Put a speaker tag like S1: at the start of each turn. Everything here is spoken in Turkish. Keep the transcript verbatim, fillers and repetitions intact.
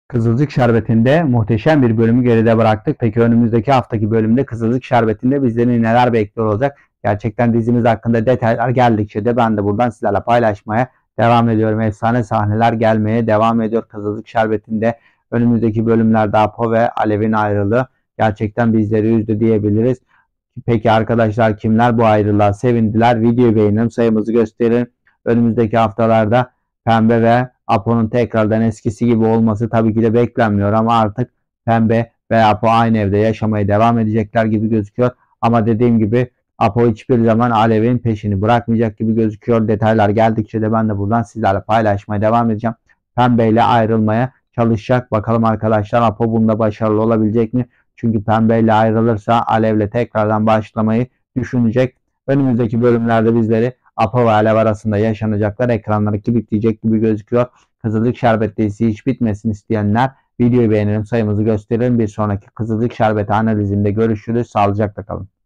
S1: Kızılcık Şerbeti'nde muhteşem bir bölümü geride bıraktık. Peki önümüzdeki haftaki bölümde Kızılcık Şerbeti'nde bizleri neler bekliyor olacak? Gerçekten dizimiz hakkında detaylar geldikçe de ben de buradan sizlerle paylaşmaya devam ediyorum. Efsane sahneler gelmeye devam ediyor Kızılcık Şerbeti'nde. Önümüzdeki bölümlerde Apo ve Alev'in ayrılığı gerçekten bizleri üzdü diyebiliriz. Peki arkadaşlar, kimler bu ayrılığa sevindiler? Videoyu beğenin, sayımızı gösterin. Önümüzdeki haftalarda Pembe ve Apo'nun tekrardan eskisi gibi olması tabii ki de beklenmiyor ama artık Pembe ve Apo aynı evde yaşamaya devam edecekler gibi gözüküyor. Ama dediğim gibi Apo hiçbir zaman Alev'in peşini bırakmayacak gibi gözüküyor. Detaylar geldikçe de ben de buradan sizlerle paylaşmaya devam edeceğim. Pembe ile ayrılmaya çalışacak. Bakalım arkadaşlar, Apo bunda başarılı olabilecek mi? Çünkü Pembe ile ayrılırsa Alev'le tekrardan başlamayı düşünecek. Önümüzdeki bölümlerde bizleri Apo ve Alev arasında yaşanacaklar ekranları kilitleyecek gibi gözüküyor. Kızılcık Şerbeti dizisi hiç bitmesin isteyenler videoyu beğenelim, sayımızı gösterelim. Bir sonraki Kızılcık Şerbeti analizinde görüşürüz. Sağlıcakla kalın.